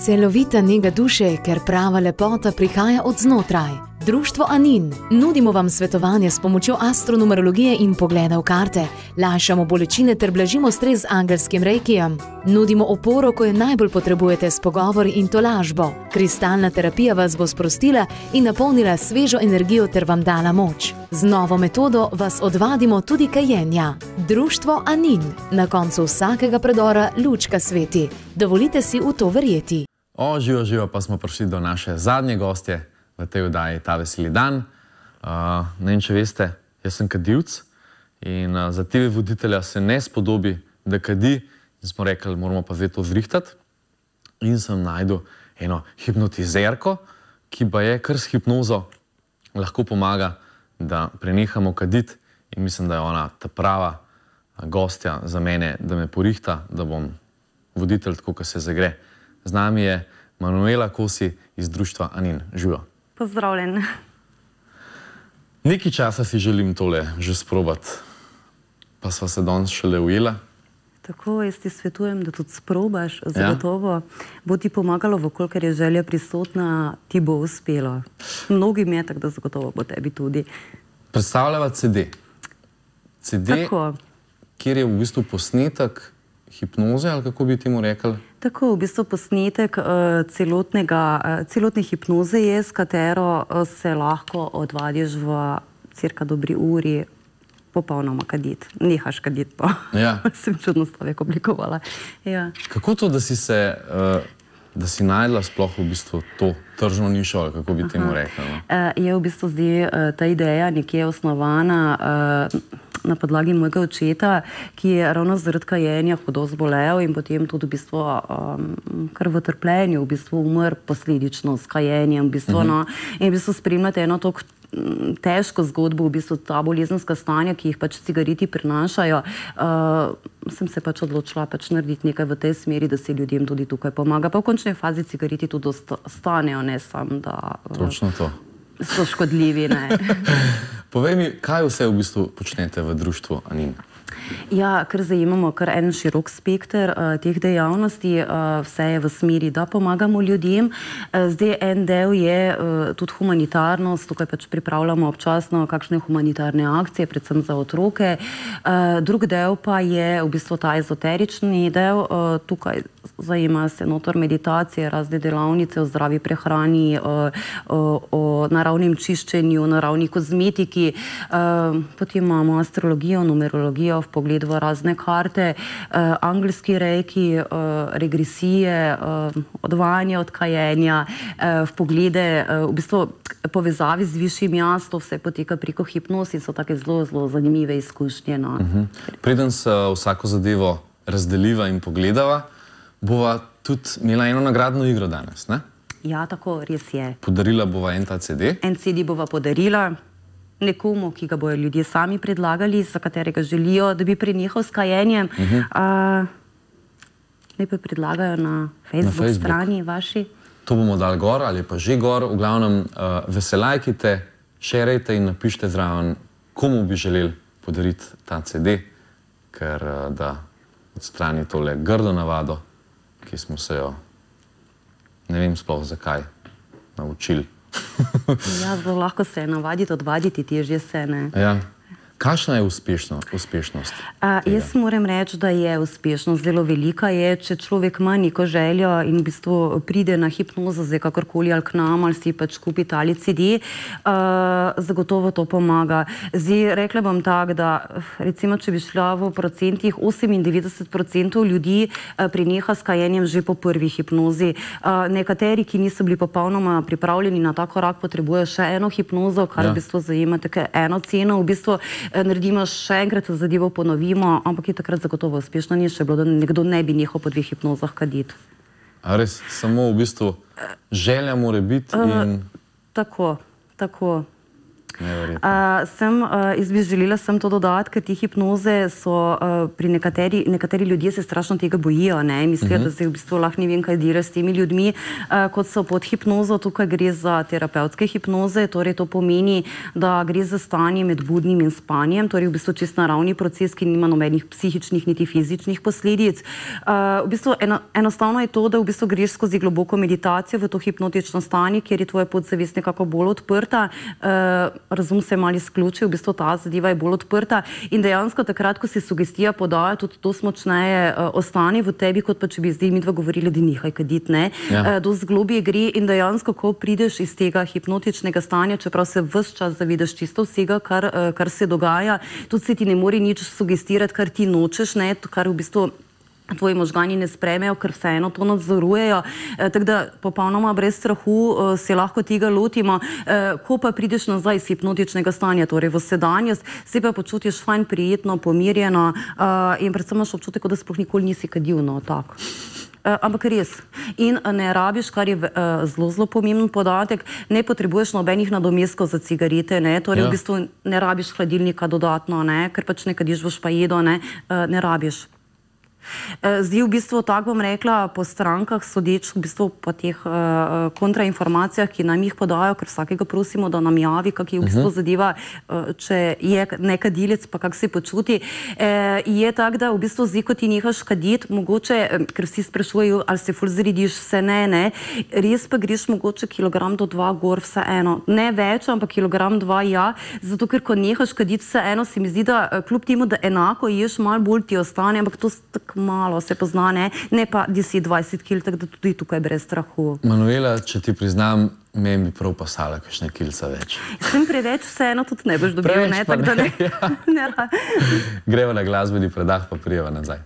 Celovita nega duše, ker prava lepota prihaja od znotraj. Društvo Anin. Nudimo vam svetovanje s pomočjo astronumerologije in pogleda v karte. Lajšamo bolečine ter blažimo stres z angelskim reikijem. Nudimo oporo, ko je najbolj potrebujete s pogovori in tolažbo. Kristalna terapija vas bo sprostila in napolnila svežo energijo ter vam dala moč. Z novo metodo vas odvadimo tudi kajenja. Društvo Anin. Na koncu vsakega predora lučka sveti. Dovolite si v to verjeti. Živo, pa smo prišli do naše zadnje gostje v tej oddaji Ta veseli dan. Ne vem, če veste, jaz sem kadilc in za TV voditelja se ne spodobi, da kadi. In smo rekli, moramo pa zdaj to zrihtati. In sem najdel eno hipnotizerko, ki pa je kar s hipnozo lahko pomaga, da prenehamo kaditi. In mislim, da je ona ta prava gostja za mene, da me porihta, da bom voditelj tako, kot se zagre. Z nami je Manuela Kosi iz društva Anin. Živijo. Pozdravljen. Nekaj časa si želim tole že sprobati, pa sva se danes šele ujela. Tako, jaz ti svetujem, da tudi sprobaš, zagotovo. Bo ti pomagalo, ker je želja prisotna, ti bo uspelo. Mnogim je, tako da zagotovo bo tebi tudi. Predstavljava CD. CD, kjer je v bistvu posnetek hipnoze, ali kako bi ti mu rekli? Tako, v bistvu posnetek celotne hipnoze je, s katero se lahko odvadiš v cirka dobri uri popolnoma kaditi. Nehaš kaditi pa. Sem čudno stavek oblikovala. Kako to, da si najdla sploh v bistvu to tržno nišo, ali kako bi ti mu rekli? Je v bistvu zdaj ta ideja nekje osnovana na podlagi mojega očeta, ki je ravno zaradi kajenja hudo zbolel in potem tudi v bistvu kar v trpljenju umrl posledično s kajenjem. In v bistvu spremljate eno tako težko zgodbo, v bistvu ta bolezenska stanja, ki jih pač cigareti prinašajo. Sem se pač odločila narediti nekaj v tej smeri, da se ljudem tudi tukaj pomaga. Pa v končni fazi cigareti tudi stanejo, ne samo, da so škodljivi. Povej mi, kaj vse v bistvu počnete v društvu Anin? Ja, ker zdaj imamo kar en širok spekter teh dejavnosti, vse je v smeri, da pomagamo ljudem. Zdaj en del je tudi humanitarnost, tukaj pač pripravljamo občasno kakšne humanitarne akcije, predvsem za otroke. Drug del pa je v bistvu ta ezoterični del, tukaj zajema se notor meditacije, razne delavnice o zdravi prehrani, o naravnem čiščenju, naravni kozmetiki, potem imamo astrologijo, numerologijo, vpogled v razne karte, angelski reiki, regresije, odvajanje od kajenja, vpoglede, v bistvu povezavi z višjim jaz, to vse poteka preko hipnoz in so take zelo, zelo zanimive izkušnje. Preden se vsako zadevo razdeliva in pogledava, bova tudi imela eno nagradno igro danes, ne? Ja, tako, res je. Podarila bova en ta CD? En CD bova podarila nekomu, ki ga bojo ljudje sami predlagali, za katerega želijo, da bi prenehal s kajenjem. Najprej predlagajo na Facebook strani vaši. To bomo dali gor ali pa že gor. V glavnem, veselajkite, šerajte in napišite zraven, komu bi želeli podariti ta CD, ker da odstrani tole grdo navado, ki smo se jo, ne vem sploh zakaj, naučili. Ja, zelo lahko se je navaditi, odvaditi težje se, ne? Ja. Kakšna je uspešnost? Jaz moram reči, da je uspešnost zelo velika. Če človek ima neko željo in v bistvu pride na hipnozo, zdaj kakorkoli ali k nam, ali si pač kupi tali CD, zagotovo to pomaga. Zdaj, rekla bom tako, da recimo, če bi šla v procentih, 98% ljudi preneha s kajenjem že po prvi hipnozi. Nekateri, ki niso bili popolnoma pripravljeni na ta korak, potrebujejo še eno hipnozo, kar v bistvu zajema tako eno ceno. V bistvu naredimo še enkrat, zadevo ponovimo, ampak je takrat zagotovo uspešno. Ni še bilo, da nekdo ne bi nehal po 2 hipnozah kaditi. A res, samo v bistvu želja mora biti in... Tako. Jaz bi želela to dodati, ker te hipnoze so pri nekateri ljudje se strašno tega bojijo, ne, mislijo, da se v bistvu lahko ne vem kaj dira s temi ljudmi, kot so pod hipnozo. Tukaj gre za terapevtske hipnoze, torej to pomeni, da gre za stanje med budnim in spanjem, torej v bistvu čist naravni proces, ki nima nobenih psihičnih niti fizičnih posledic. V bistvu enostavno je to, da v bistvu greš skozi globoko meditacijo v to hipnotično stanje, kjer je tvoja podzavest nekako bolj odprta, razum se malo izključi, v bistvu ta zadeva je bolj odprta in dejansko takrat, ko se sugestija podaja, tudi to močneje ostane v tebi, kot pa če bi zdaj midva govorili, da nehaj kaditi, ne. Dosti globje gre in dejansko, ko prideš iz tega hipnotičnega stanja, čeprav se ves čas zavedaš čisto vsega, kar se dogaja, tudi se ti ne more nič sugestirati, kar ti nočeš, ne, kar v bistvu tvoji možgani ne spremejo, ker vseeno to nadzorujejo. Tako da popolnoma brez strahu se lahko tega lotimo. Ko pa prideš nazaj iz hipnotičnega stanja, torej v sedanjost, se pa počutiš fajn, prijetno, pomirjeno in predvsem imaš občutek, da sploh nikoli nisi kadil, no, tako. Ampak res. In ne rabiš, kar je zelo pomemben podatek, ne potrebuješ nobenih nadomestkov za cigarete, ne, torej v bistvu ne rabiš hladilnika dodatno, ne, ker pač ne kadiš v špajedo, ne rabiš. Zdaj v bistvu, tako bom rekla, po strankah sodeč, v bistvu po teh kontrainformacijah, ki nam jih podajo, ker vsakega prosimo, da nam javi, kak je v bistvu zadeva, če je nekadilec, pa kak se počuti, je tak, da v bistvu zdaj, ko ti nehaš kaditi, mogoče, ker vsi sprašujejo, ali se ful zrediš, vse ne, res pa greš mogoče kilogram do 2 gor, vse eno. Ne več, ampak kilogram 2 ja, zato ker ko nehaš kaditi, vse eno, se mi zdi, da kljub temu, da enako ješ, malo bolj ti ostane, ampak to malo se pozna, ne pa 10-20 kil, tako da tudi tukaj brez strahu. Manuela, če ti priznam, meni bi prav pasala kakšne kilca več. Sem preveč, vseeno tudi ne boš dobil, ne, tako da ne. Greva na glasbeni predah, pa prijeva nazaj.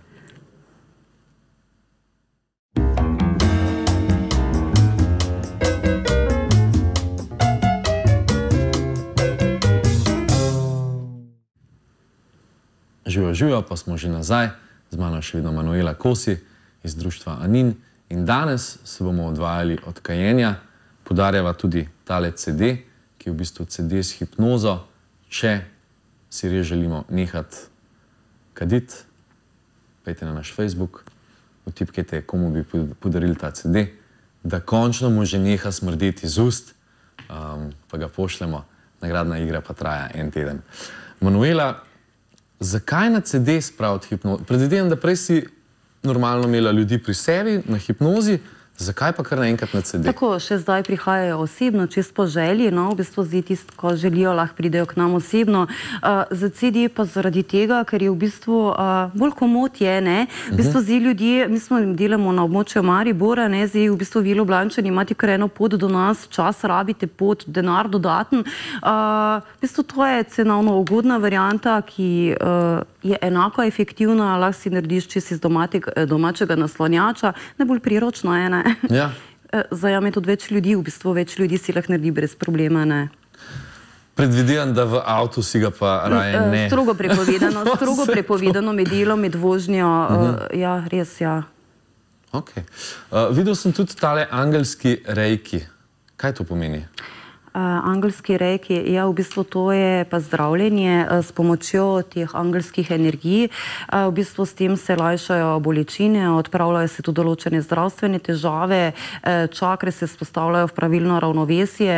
Živijo, pa smo že nazaj. Z mano še vedno Manuela Kosi iz društva Anin in danes se bomo odvajali od kajenja. Podarjava tudi tale CD, ki je v bistvu CD s hipnozo. Če si res želimo nehati kaditi, pejte na naš Facebook, vtipkajte, komu bi podarili ta CD, da končno mu že neha smrdeti iz ust, pa ga pošljemo. Nagradna igra pa traja 1 teden. Manuela, zakaj na CD spraviti hipnozo? Predvidevam, da prej si normalno imela ljudi pri sebi na hipnozi, zakaj pa kar naenkrat na CD? Tako, še zdaj prihajajo osebno, čist po želji, no, v bistvu zdaj tisti, ko želijo, lahko pridejo k nam osebno. Za CD pa zaradi tega, ker je v bistvu bolj komot je, ne, v bistvu zdaj ljudje, mi smo delamo na območju Maribora, ne, zdaj v bistvu vi Ljubljančani imate kar eno pot do nas, čas rabite pot, denar dodaten. V bistvu to je cenovno ugodna varianta, ki je enako efektivna, lahko si narediš čisto iz domačega naslonjača, najbolj priročno je, ne. Ja. Zajame tudi več ljudi, v bistvu več ljudi si lahko naredi brez problema, ne. Predvidevam, da v avtu si ga pa raje ne. Strogo prepovedano med delom, med vožnjo, ja, res, ja. Ok. Videl sem tudi tale angelski reiki. Kaj to pomeni? Angelski reiki, ja, v bistvu to je pa zdravljenje s pomočjo teh angelskih energij. V bistvu s tem se lajšajo bolečine, odpravljajo se tudi določene zdravstvene težave, čakre se vzpostavljajo v pravilno ravnovesje,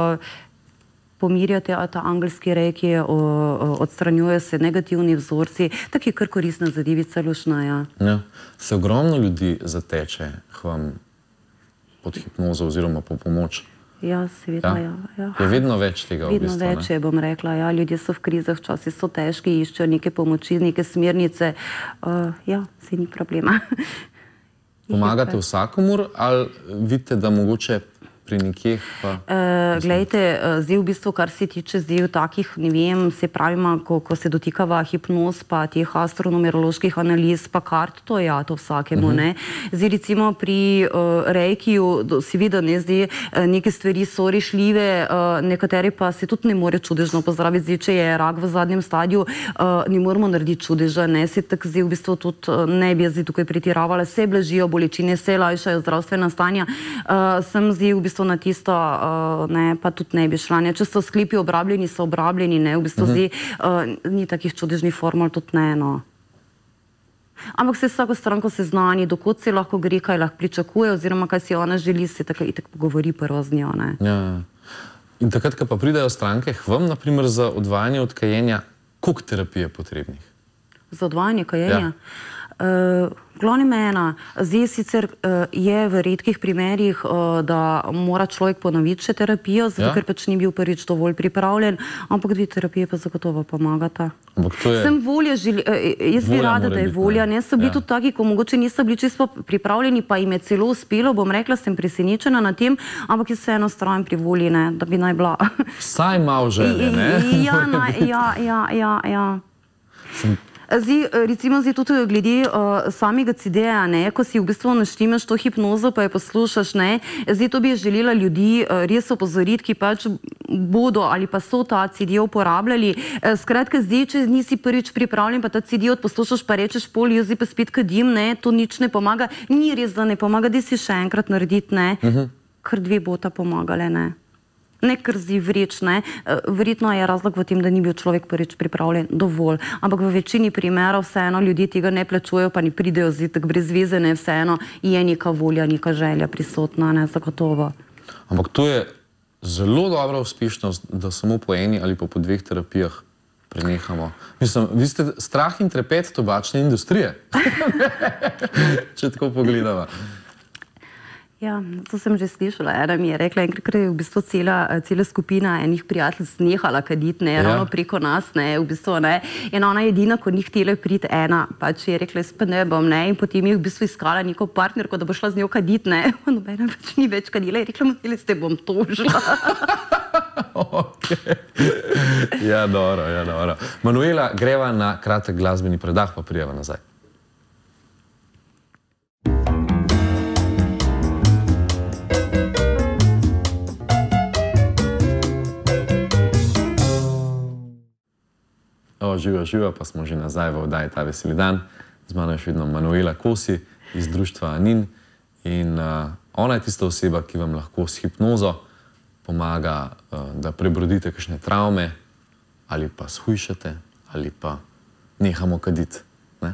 pomirjate ta angelski reiki, odstranjujejo se negativni vzorci, tak je kar koristna zadevica, lušna, ja. Ja. Se ogromno ljudi zateče k vam pod hipnozo oziroma po pomoč? Ja, seveda, ja. Je vedno več tega v bistvu, ne? Vedno več je, bom rekla, ja. Ljudje so v krizah, včasih so težki, iščejo neke pomoči, neke smernice. Ja, saj ni problema. Pomagate vsakomur ali vidite, da mogoče pri nekih pa... Glejte, zdaj v bistvu, kar se tiče zdaj takih, ne vem, se pravima, ko se dotikava hipnoz, pa teh astronumeroloških analiz, pa kart, to ja, to vsakemu, ne. Zdaj recimo pri reikiju, si vidi, ne, zdaj neke stvari so rešljive, nekatere pa se tudi ne more čudežno pozdraviti. Zdaj, če je rak v zadnjem stadiju, ne moramo narediti čudeža, ne, se tako zdaj v bistvu tudi ne bi zdaj tukaj pretiravala, se blažijo bolečine, se lajšajo zdravstvena stanja, sem zdaj v bistvu bistvu na tisto, pa tudi ne bi šla. Če so sklepi obrabljeni, so obrabljeni, v bistvu ni takih čudežnih formal, tudi ne, no. Ampak se vsako stranko seznani, dokot se lahko gre, kaj lahko pričakuje, oziroma kaj si ona želi, se tako itak pogovori prvo z njo, ne. Ja. In takrat, ko pa pridajo stranke k vam, naprimer za odvajanje od kajenja, koliko terapije je potrebnih? Za odvajanje kajenja? Glavnem ena. Zdaj sicer je v redkih primerih, da mora človek ponoviti še terapijo, zato ker pač ni bil prvič dovolj pripravljen, ampak 2 terapije pa zagotovo pomagata. Sem volja, jaz bi rada, da je volja, ne, so bili tudi taki, ko mogoče niso bili čisto pripravljeni, pa jim je celo uspelo, bom rekla, sem presenečena na tem, ampak jaz se eno strajam pri volji, ne, da bi naj bila. Vsaj malo želje, ne? Ja. Recimo zdaj tudi glede samega CD-ja, ko si v bistvu naštimaš to hipnozo, pa jo poslušaš, zdaj to bi želela ljudi res opozoriti, ki pač bodo ali pa so ta CD uporabljali. Skratka, zdaj, če nisi prvič pripravljen, pa ta CD poslušaš, pa rečeš pol, jaz zdaj pa spet kadim, to nič ne pomaga. Ni res, da ne pomaga, da si še enkrat narediti, ker 2 bota pomagale, ne kar zdi vreč, verjetno je razlog v tem, da ni bil človek prvič pripravljen dovolj, ampak v večini primerov vseeno ljudje tega ne plačujejo, pa ni pridejo zdi tako brez veze, vseeno je neka volja, neka želja prisotna, zagotovo. Ampak to je zelo dobra uspešnost, da samo po eni ali pa po 2 terapijah prenehamo. Mislim, vi ste strah in trepet tobačne industrije, če tako pogledamo. Ja, to sem že slišala. Ena mi je rekla, enkrat, ker je v bistvu cela skupina enih prijatelj znehala kaditi, ravno preko nas, v bistvu, in ona edina, ko ni htela priti ena, pač je rekla, jaz pa ne bom, in potem je v bistvu iskala neko partnerko, da bo šla z njo kaditi, nobena pač ni več kadila, je rekla, Matilde, te bom tožila. Ja, dobro. Manuela, greva na kratek glasbeni predah, pa prijeva nazaj. Živa, pa smo že nazaj v oddaji Ta veseli dan. Z mano je še vedno Manuela Kosi iz društva Anin in ona je tista oseba, ki vam lahko s hipnozo pomaga, da prebrodite kakšne travme ali pa shujšate ali pa nehamo kaditi.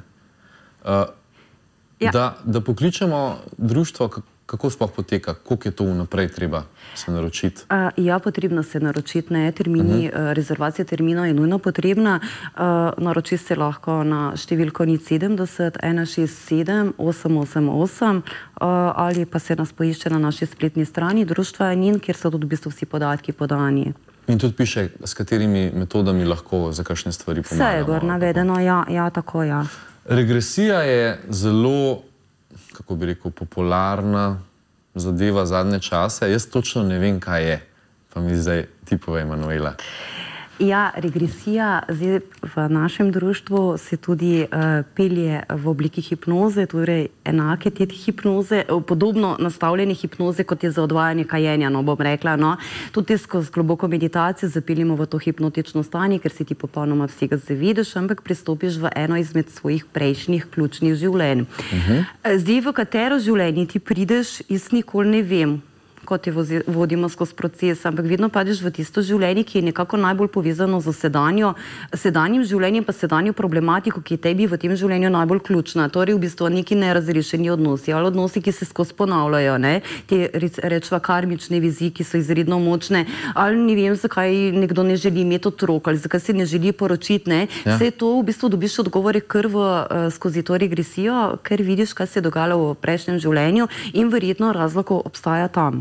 Da pokličemo društvo, kako sploh poteka, koliko je to vnaprej treba se naročiti? Ja, potrebno se naročiti, rezervacija terminov je nujno potrebna. Naroči se lahko na številko 070 167 888 ali pa se nas poišče na naši spletni strani društva Anin, kjer so tudi v bistvu vsi podatki podani. In tudi piše, s katerimi metodami lahko za kakšne stvari pomagamo? Vse je gor navedeno, ja, tako, ja. Regresija je zelo, kako bi rekel, popularna zadeva zadnje čase. Jaz točno ne vem, kaj je. Pa mi zdaj ti povej, Manuela. Ja, regresija zdaj v našem društvu se tudi pelje v obliki hipnoze, torej enake te hipnoze, podobno nastavljene hipnoze, kot je za odvajanje kajenja, bom rekla. Tudi skozi globoko meditacijo zapeljemo v to hipnotično stanje, ker si ti popolnoma vsega zavedaš, ampak pristopiš v eno izmed svojih prejšnjih ključnih življenj. Zdaj, v katero življenje ti prideš, jaz nikoli ne vem, ko te vodimo skozi proces, ampak vedno padeš v tisto življenje, ki je nekako najbolj povezano z sedanjim življenjem, pa sedanjo problematiko, ki je tebi v tem življenju najbolj ključna. Torej, v bistvu neki nerazrešeni odnosi, ali odnosi, ki se skozi ponavljajo, te rečva karmične vizije, ki so izredno močne, ali ne vem, zakaj nekdo ne želi imeti otrok, ali zakaj se ne želi poročiti, Vse to v bistvu dobiš odgovore kar skozi to regresijo, ker vidiš, kaj se je dogajalo v prejšnjem življenju in verjetno razlog obstaja tam.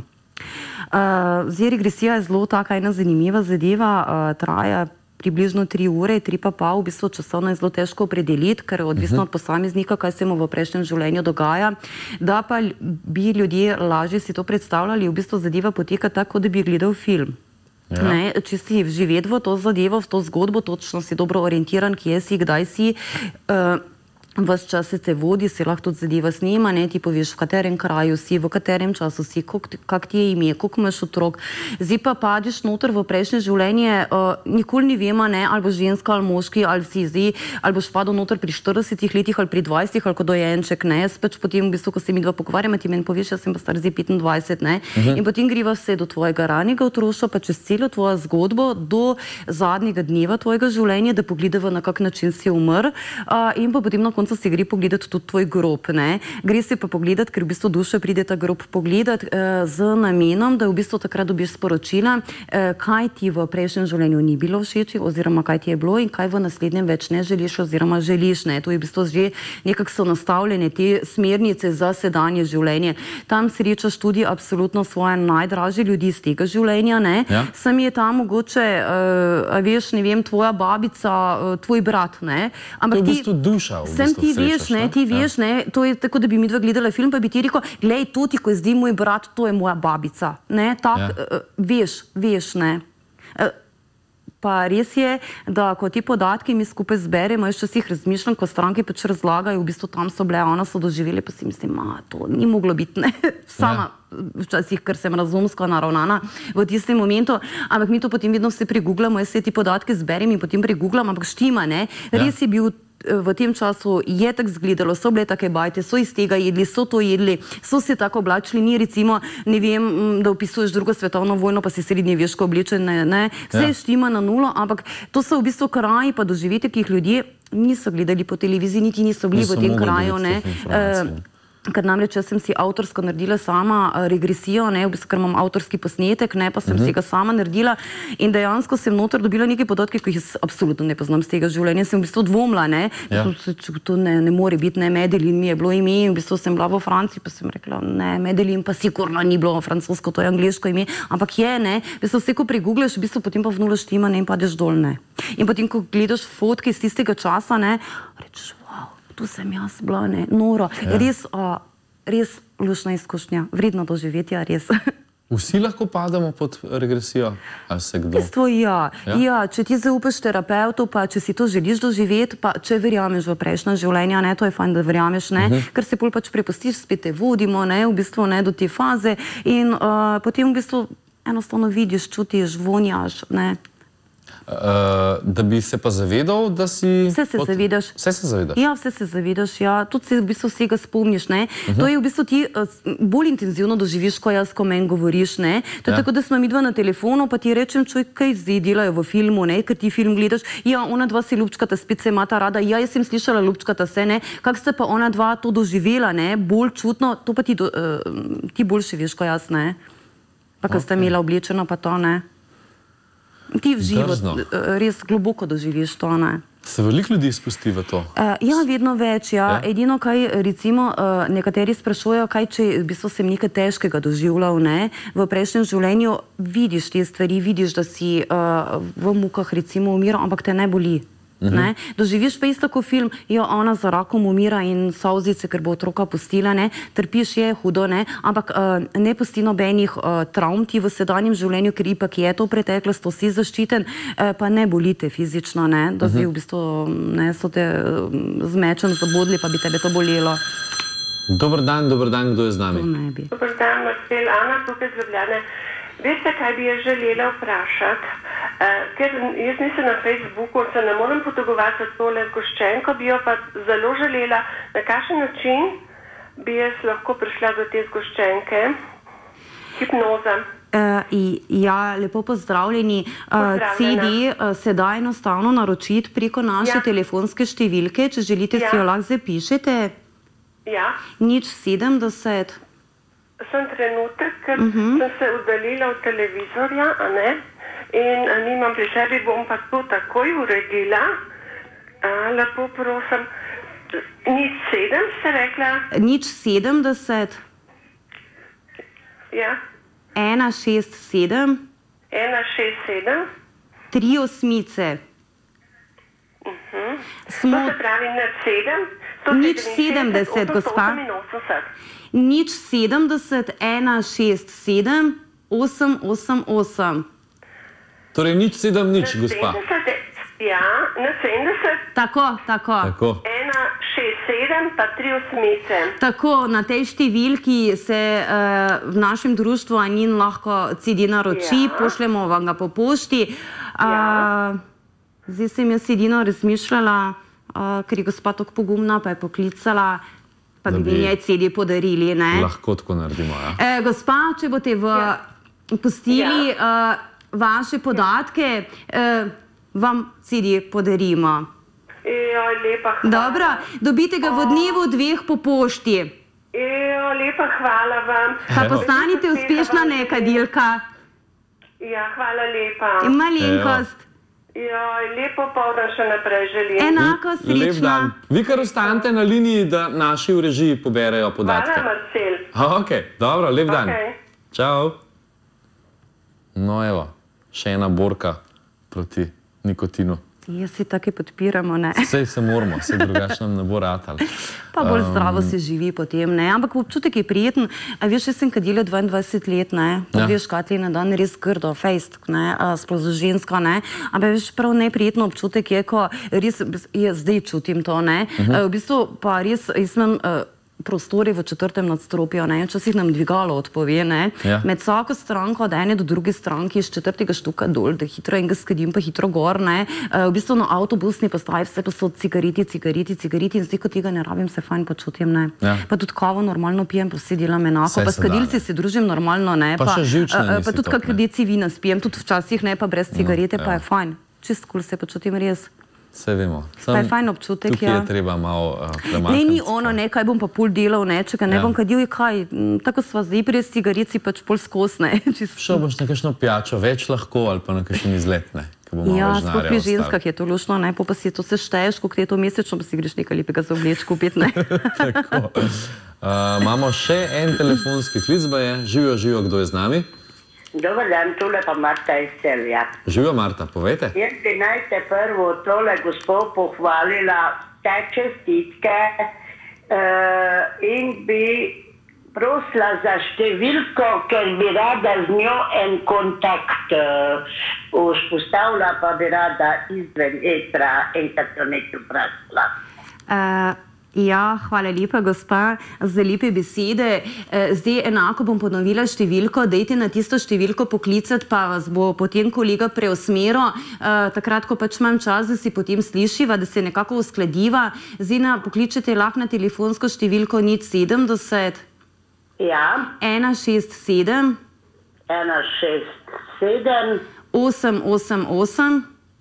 Zdaj, regresija je zelo taka ena zanimiva zadeva, traja približno 3 ure, 3 pa pol, v bistvu časovno je zelo težko opredeliti, ker je odvisno od posameznika, kaj se mu v prejšnjem življenju dogaja. Da pa bi ljudje lažje si to predstavljali, v bistvu zadeva poteka tako, da bi gledal film. Če si vživet v to zadevo, v to zgodbo, točno si dobro orientiran, kje si, kdaj si, ves čas se te vodi, se lahko tudi zadeva snema, ne, ti poveš, v katerem kraju si, v katerem času si, kak ti je ime, koliko imaš otrok. Zdaj pa padeš noter v prejšnje življenje, nikoli ne vemo, ne, ali bo ženska ali moški, ali si zdaj, ali boš padel noter pri 40 letih ali pri 20, ali kot dojenček, ne, pač potem v bistvu, ko se mi dva pogovarjamo, ti meni poveš, jaz sem pa star zdaj 25, ne, in potem griva vse do tvojega ranega otroštva, pa čez celo tvojo zgodbo, do zadnjega dneva tvojega življenja, da pogledava, na kak način si umrl, in pa potem na koncu se gre pogledati tudi tvoj grob, ne. Gre se pa pogledati, ker v bistvu duša pride ta grob pogledati z namenom, da v bistvu takrat dobiš sporočila, kaj ti v prejšnjem življenju ni bilo všeč, oziroma kaj ti je bilo in kaj v naslednjem več ne želiš, oziroma želiš, ne. To je v bistvu že nekako so nastavljene te smernice za sedanje življenje. Tam srečaš tudi absolutno svoje najdražje ljudi iz tega življenja, ne. Sam je tam mogoče, veš, ne vem, tvoja babica, tvoj brat, ne. To je v bistvu duša. Ti veš, ne, ti veš, ne, to je tako, da bi mi dva gledala film, pa bi ti rekel, glej, to ti, ko je zdaj moj brat, to je moja babica, ne, tak, veš, ne. Pa res je, da ko ti podatki mi skupaj zberemo, jaz včasih razmišljam, ko stranke pač razlagajo, v bistvu tam so bile, ona so doživeli, pa si mislim, to ni moglo biti, ne, sama včasih, ker sem razumsko naravnana v tistem momentu, ampak mi to potem vedno vse prigooglamo, jaz se ti podatke zberem in potem prigooglamo, ampak štima, ne, res je bil v tem času je tako izgledalo, so bile take bajte, so iz tega jedli, so to jedli, so se tako oblačili, ni recimo, ne vem, da opisuješ drugo svetovno vojno, pa si srednjeveško oblečen, ne, vse štima na nulo, ampak to so v bistvu kraji pa doživeti, ki jih ljudje niso gledali po televiziji, niti niso bili v tem kraju, ne. Ker namreč jaz sem si avtorsko naredila sama regresijo, ne, v bistvu, ker imam avtorski posnetek, ne, pa sem si ga sama naredila in dejansko sem noter dobila nekaj podatkov, ki jih absolutno ne poznam z tega življenja, sem v bistvu dvomila, ne, to ne more biti, ne, Medellin mi je bilo ime in v bistvu sem bila v Franciji, pa sem rekla, ne, Medellin pa sigurno ni bilo francosko, to je angleško ime, ampak je, ne, v bistvu vse, ko prigoogleš, v bistvu potem pa v nulo štima, ne, in padeš dol, ne. In potem, ko gledaš fotke iz tistega časa, ne, rečeš, tu sem jaz bila, ne, noro. Res lušna izkušnja, vredno doživetja, res. Vsi lahko pademo pod regresijo? Ali se kdo? V bistvu ja, če ti zaupaš terapeutu, pa če si to želiš doživeti, pa če verjameš v prejšnja življenja, ne, to je fajn, da verjameš, ne, ker se pol pač prepustiš, spet te vodimo, ne, v bistvu, ne, do te faze in potem v bistvu enostavno vidiš, čutiš, vonjaš, ne. Da bi se pa zavedal, da si... Vse se zavedaš. Vse se zavedaš? Ja, vse se zavedaš, ja. Tudi se v bistvu vsega spomniš, ne. To je v bistvu ti bolj intenzivno doživiš, ko jaz, ko meni govoriš, ne. To je tako, da smo mi dva na telefonu, pa ti rečem, čuj, kaj zdaj delajo v filmu, ne, ker ti film gledaš, ja, ona dva se ljubčkata, spet se imata rada, ja, jaz sem slišala ljubčkata se, ne, kak ste pa ona dva to doživela, ne, bolj čutno, to pa ti boljše veš, ko jaz, ne. Pa ko ste imela oblečeno, pa to, ne. Ti v život res globoko doživiš to, ne. Se veliko ljudi spusti v to? Ja, vedno več, ja. Edino, kaj recimo nekateri sprašujejo, kaj če v bistvu sem nekaj težkega doživljal, ne, v prejšnjem življenju vidiš te stvari, vidiš, da si v mukah recimo umiral, ampak te ne boli. Doživiš pa isto kot film, jo, ona za rakom umira in solzice, ker bo otroka pustila, ne, trpiš je hudo, ne, ampak ne pusti nobenih travm ti v sedanjem življenju, ker ipak je to preteklost, to si zaščiten, pa ne bolite fizično, ne, da bi v bistvu, ne, so te z mečem zabodli, pa bi tebe to bolelo. Dober dan, kdo je z nami? Dober dan, Marcel, Ana, tukaj z Ljubljane. Veste, kaj bi jaz želela vprašati? Ker jaz nisem na Facebooku, se ne morem potegovati za tole zgoščenko, bi jo pa zelo želela, na kakšen način bi jaz lahko prišla do te zgoščenke, hipnoza. Ja, lepo pozdravljeni. CD se da enostavno naročiti preko naše telefonske številke, če želite si jo lahko zapišete. Ja. 070. Sem trenutek, ker sem se udalila od televizorja, a ne, in nimam pri sebi, bom pa to takoj uredila. Lepo prosim. 07 ste rekla? 070. Ja. 167. 167. 3 osmice. To se pravi 07? 070, gospa. 070 167 888. Torej 070, gospa. Ja, 70. Tako. 167 pa 3 osmice. Tako, na tej številki se v našem društvu Anin lahko CD naroči, pošljemo vam ga po pošti. Zdaj sem jaz edino razmišljala, ker je gospa tako pogumna, pa je poklicala, pa bi njej CD podarili, ne? Lahko tako naredimo, ja. Gospa, če boste pustili vaše podatke, vam CD podarimo. Lepa hvala. Dobro, dobite ga v dnevu 2 po pošti. Lepa hvala vam. Pa postanite uspešna nekadilka. Ja, hvala lepa. In malenkost. Lepo povdan še naprej želim. Enako, srečno. Lep dan. Vi kar ostanete na liniji, da naši v režiji poberejo podatke. Hvala, Marcel. Ok, dobro, lep dan. Čau. No evo, še ena borka proti nikotinu. Jaz si tako podpiramo, ne? Sej se moramo, sej drugače nam ne bo ratal. Pa bolj zdravo se živi potem, ne? Ampak občutek je prijeten. A veš, jaz sem kadila 22 let, ne? Dve škatli na dan, res grdo, fejst, ne? Sploh za žensko, ne? Ampak veš, prav neprijetno občutek je, ko res, zdaj čutim to, ne? V bistvu pa res, jaz imam prostore v 4. nadstropju, ne, včasih nam dvigalo odpove, ne, med vsako stranko od ene do druge stranke iz 4. štuka dol, da hitro enega skadim, pa hitro gor, ne, v bistvu na avtobusni postaji vse pa so cigareti in zdaj, ko tega ne rabim, se fajn počutim, ne, pa tudi kavo normalno pijem, pa vse delam enako, pa s kadilci se družim normalno, ne, pa tudi kak deci vina spijem, tudi včasih, ne, pa brez cigarete, pa je fajn, čist kul se počutim res. Vse vemo. Pa je fajn občutek, ja. Tukaj je treba malo premakniti. Ne, ni ono, ne, kaj bom pa pol delal, ne, če ga ne bom kadil, je kaj, tako sva zdaj brez cigareci pač pol skos, ne. Šel boš na kakšno pijačo, več lahko, ali pa na kakšen izlet, ne. Ja, sploh pri ženskah je to lušno, ne, pa si to se šteješ, koliko je to mesečno, pa si greš nekaj lepega za obleč kupiti, ne. Tako. Imamo še en telefonski klic, živijo, kdo je z nami? Dobar dan, tole pa Marta iz Celja. Živijo, Marta, povejte. Jaz bi najte prvo tole gospod pohvalila vse čestitke in bi prosila za številko, ker bi rada z njo en kontakt vzpostavila, pa bi rada izven etra enkrat jo nekaj vprašala. Ja, hvala lepa, gospa, za lepe besede. Zdaj enako bom ponovila številko, dajte na tisto številko poklicati, pa vas bo potem kolega preusmeril. Takrat, ko pač imam čas, da si potem slišiva, da se nekako uskladiva. Zdaj pokličete lahko na telefonsko številko 070 167 888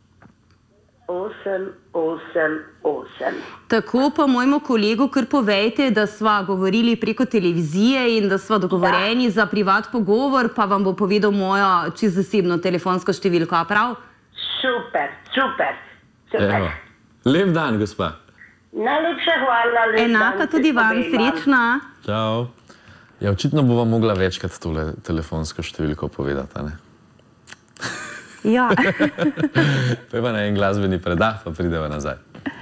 888. Tako pa mojemu kolegu kar povejte, da sva govorili preko televizije in da sva dogovorjeni za privat pogovor, pa vam bo povedal mojo čisto zasebno telefonsko številko, a prav? Super. Evo. Lep dan, gospa. Najlepša hvala, lep dan. Enaka tudi vam, srečna. Čau. Ja, očitno bova mogla večkrat tole telefonsko številko povedati, a ne? Ja. Pojva na en glasbeni predah, pa prideva nazaj.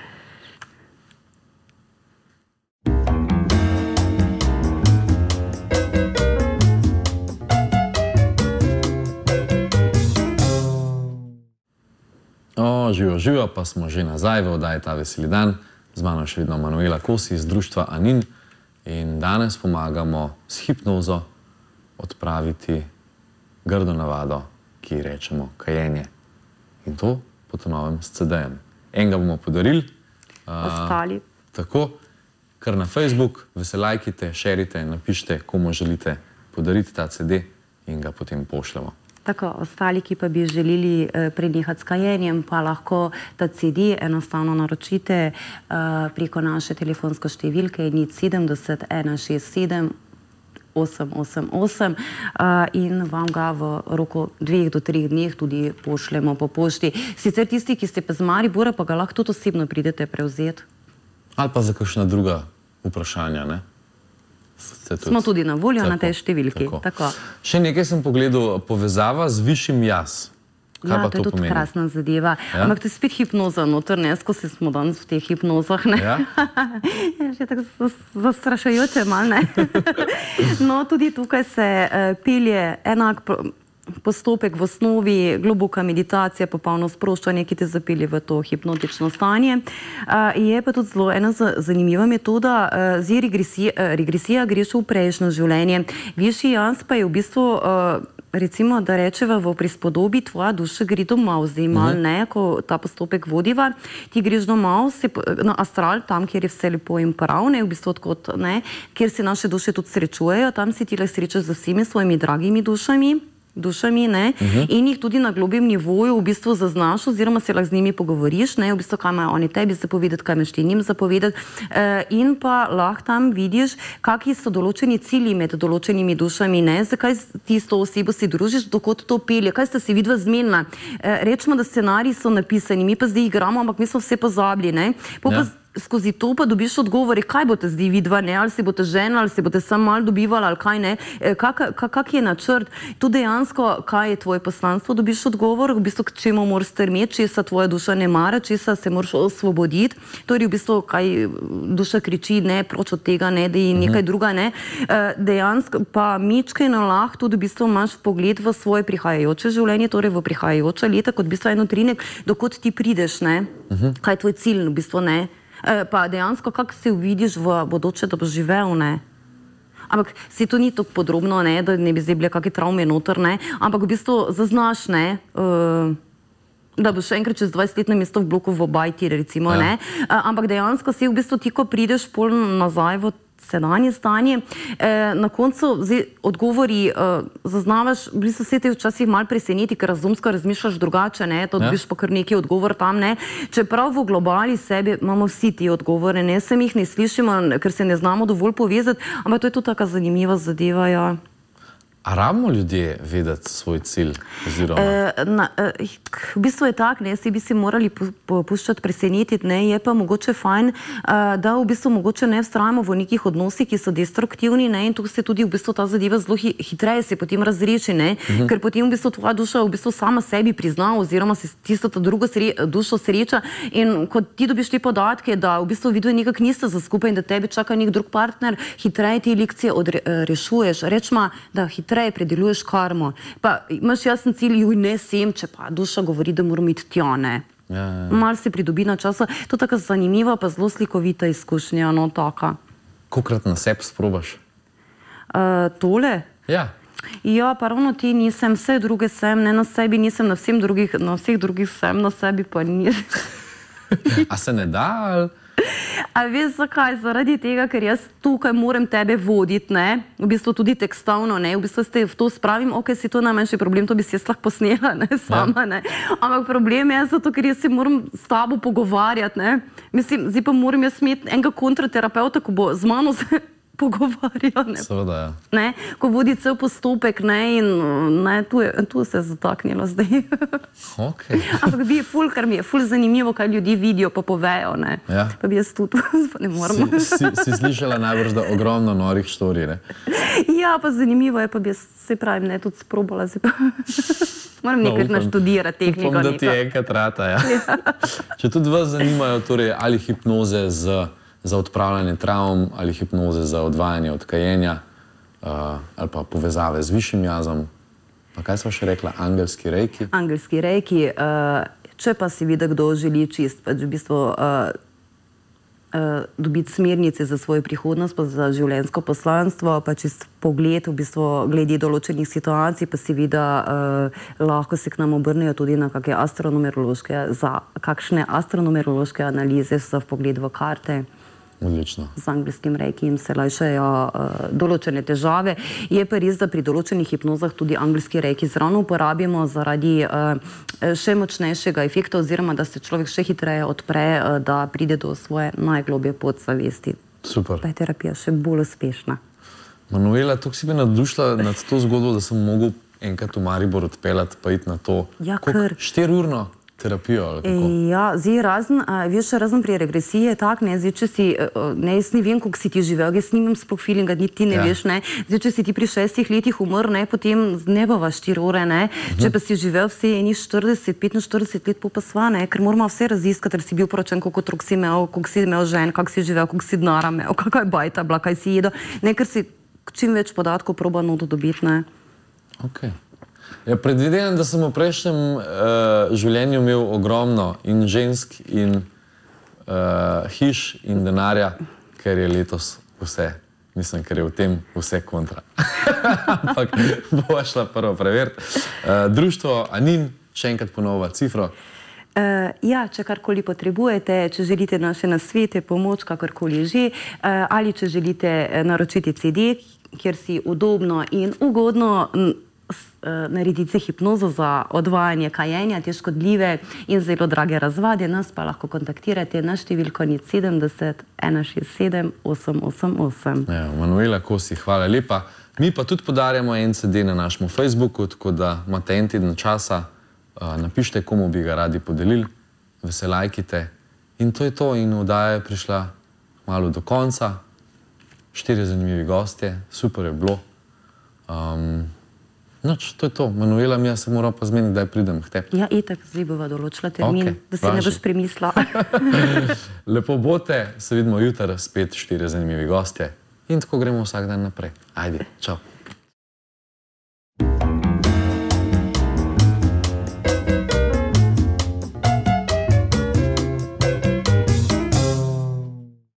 Živijo, pa smo že nazaj v oddaji Ta veseli dan. Z mano še vedno Manuela Kosi iz društva Anin in danes pomagamo s hipnozo odpraviti grdo navado, ki rečemo kajenje. In to po novem s CD-jem. Enega bomo podarili. Ostali. Tako, kar na Facebook, veselajkite, šerite, napišite, komu želite podariti ta CD in ga potem pošljemo. Tako, ostali, ki pa bi želeli prenehati s kajenjem, pa lahko ta CD enostavno naročite preko naše telefonske številke 070 167 888 in vam ga v roku 2 do 3 dneh tudi pošljemo po pošti. Sicer tisti, ki ste pa z Maribora, pa ga lahko tudi osebno pridete prevzeti. Ali pa za kakšna druga vprašanja, ne? Smo tudi na voljo na tej številki. Še nekaj sem pogledal, povezava z višjim jaz. Ja, to je tudi krasna zadeva. Ampak to je spet hipnoza noter, ne, skozi smo danes v teh hipnozah, ne. Že tako zastrašajoče malo, ne. No, tudi tukaj se pelje enak postopek v osnovi, globoka meditacija, popolno sproščanje, ki te zapelje v to hipnotično stanje. Je pa tudi zelo ena zanimiva metoda, regresija greš v prejšnjo življenje. Višji jaz pa je v bistvu recimo, da rečeva v prispodobi, tvoja duša gre domov, zdaj malo ne, ko ta postopek vodiva, ti greš domov, na astral, tam, kjer je vse lepo in prav, ne, v bistvu odkot, ne, kjer se naše duše tudi srečujejo, tam si ti lahko srečaš z vsemi svojimi dragimi dušami, ne, in jih tudi na globjem nivoju v bistvu zaznaš, oziroma se lahko z njimi pogovoriš, ne, v bistvu, kaj imajo oni tebi zapovedati, kaj imaš ti njim zapovedati, in pa lahko tam vidiš, kakšni so določeni cilji med določenimi dušami, ne, zakaj ti s to osebo si družiš, dokot to pelje, kaj sta si vidva zmenila. Rečemo, da scenariji so napisani, mi pa zdaj igramo, ampak mi smo vse pozabili, ne. Skozi to pa dobiš odgovore, kaj boste zdaj vidva, ne, ali se boste ženili, ali se boste samo malo dobivali, ali kaj ne, kak je načrt, to dejansko, kaj je tvoje poslanstvo, dobiš odgovor, v bistvu, k čemu moraš strmeti, česa tvoja duša ne mara, česa se moraš osvoboditi, torej v bistvu, kaj duša kriči, ne, proč od tega, ne, da je nekaj druga, ne, dejansko pa mičkajno lahko tudi v bistvu imaš pogled v svoje prihajajoče življenje, torej v prihajajoče leta, kot v bistvu eno trinek, dokot ti prideš, ne, kaj je tvoj cilj, v bistvu, ne, pa dejansko, kako se vidiš v bodoče, da boš živel, ne. Ampak si to ni tako podrobno, ne, da ne bi zdaj bile kakšne travme noter, ne, ampak v bistvu zaznaš, ne, da boš enkrat čez 20 let na mesto v bloku v Bajti, recimo, ne, ampak dejansko si v bistvu ti, ko prideš pol nazaj v sedanje stanje, na koncu odgovori zaznavaš, v bistvu se te včasih malo preseneti, ker razumsko razmišljaš drugače, ne, to dobiš pa kar neki odgovor tam, ne, čeprav v globali sebi imamo vsi ti odgovore, ne, sem jih ne slišimo, ker se ne znamo dovolj povezati, ampak to je tudi taka zanimiva zadeva, ja. A rabimo ljudje vedeti svoj cilj? V bistvu je tak, ne, si bi si morali puščati presenetiti, ne, je pa mogoče fajn, da v bistvu mogoče ne vztrajamo v nekih odnosih, ki so destruktivni, ne, in tu se tudi v bistvu ta zadeva zelo hitreje se potem razreši, ne, ker potem v bistvu tvoja duša v bistvu sama sebi prizna, oziroma se tisto ta drugo dušo sreča in ko ti dobiš te podatke, da v bistvu vidve nekako niste za skupaj in da tebi čaka nek drug partner, hitreje te lekcije rešuješ. Rečma, da hitreje predeluješ karmo. Pa imaš jasen cilj, juj, ne sem, če pa duša govori, da moram iti tja, ne. Malo se pridobi na časa. To je taka zanimiva, pa zelo slikovita izkušnja, no, taka. Kolikrat na sebi sprobaš? Tole? Ja. Ja, pa ravno ti nisem, vse druge sem, ne na sebi nisem, na vseh drugih sem, na sebi pa nisem. A se ne da, ali? A veš zakaj? Zaradi tega, ker jaz tukaj moram tebe voditi, ne, v bistvu tudi tekstovno, ne, v bistvu ste v to spravim, ok, si to najmanjši problem, to bi si jaz lahko posnela, ne, sama, ne, ampak problem je zato, ker jaz se moram s tabo pogovarjati, ne, mislim, zdaj pa moram jaz imeti enega kontraterapeuta, ko bo z mano se pogovarja, ne. Seveda, ja. Ne, ko vodi cel postopek, ne, in ne, tu se je zataknilo zdaj. Ok. Ampak bi je ful, ker mi je ful zanimivo, kaj ljudi vidijo, pa povejo, ne. Ja. Pa bi jaz tudi, pa ne moram. Si slišala najbrž, da ogromno norih štorij, ne? Ja, pa zanimivo je, pa bi jaz, se pravim, ne, tudi sprobala, se pa moram nekaj naštudirati tehniko. Upam, da ti enkrat rata, ja. Če tudi vas zanimajo, torej, ali hipnoze za odpravljanje travm ali hipnoze za odvajanje od kajenja ali pa povezave z višjim jazom. Pa kaj sva še rekla? Angelski reiki? Angelski reiki, če pa si vidi, kdo želi čist, pač v bistvu dobiti smernice za svojo prihodnost, pa za življenjsko poslanstvo, pa čist pogled v bistvu glede določenih situacij, pa si vidi, lahko se k nam obrnejo tudi na kakšne astronumerološke analize, so v pogled v karte. Odlično. Z angleskim reikijem se lajšajo določene težave. Je pa res, da pri določenih hipnozah tudi angelski reiki zravno uporabimo zaradi še močnejšega efekta, oziroma da se človek še hitreje odpre, da pride do svoje najglobje podzavesti. Super. Pa je terapija še bolj uspešna. Manuela, tukaj si me navdušila nad to zgodbo, da sem mogel enkrat v Maribor odpeljati, pa iti na to. Ja, kar. 4-urno terapijo, ali kako? Ja, zdaj razen pri regresiji je tak, ne, zdaj, če si, ne, jaz ne vem, koliko si ti živel, jaz nimam sploh feelinga, ti ne veš, ne, zdaj, če si ti pri 6 letih umrl, ne, potem ne bova 4 ure, ne, če pa si živel vse enih 45 let pa sva, ne, ker moramo vse raziskati, ker si bil poročen, koliko otrok si imel, koliko si imel žen, kako si živel, koliko si denarja imel, kakva je bajta bila, kaj si jedel, ne, ker si čim več podatkov proba noto dobiti, ne. Ok. Ja, predvidevam, da sem v prejšnjem življenju imel ogromno in žensk in hiš in denarja, ker je letos vse. Mislim, ker je v tem vse kontra. Ampak bova šla prvo preveriti. Društvo Anin, še enkrat ponova cifro. Ja, če karkoli potrebujete, če želite naše nasvete, pomoč, kakorkoli že, ali če želite naročiti CD, kjer si udobno in ugodno narediti hipnozo za odvajanje kajenja, te škodljive in zelo drage razvade, nas pa lahko kontaktirate na številko 070 167 888. Manuela Kosi, hvala lepa. Mi pa tudi podarjamo en CD na našemu Facebooku, tako da imate en teden časa, napišite, komu bi ga radi podelili, veselajkite. In to je to. In oddaja je prišla malo do konca. 4 zanimivi gostje, super je bilo. Noč, to je to. Manuela, mi se moram pa zmeniti, kdaj pridem k tebi. Ja, itak, zdaj bova določila termin, da se ne boš premislila. Lepo bote, se vidimo jutri, spet 4 zanimivi gostje. In tako gremo vsak dan naprej. Ajde, čau.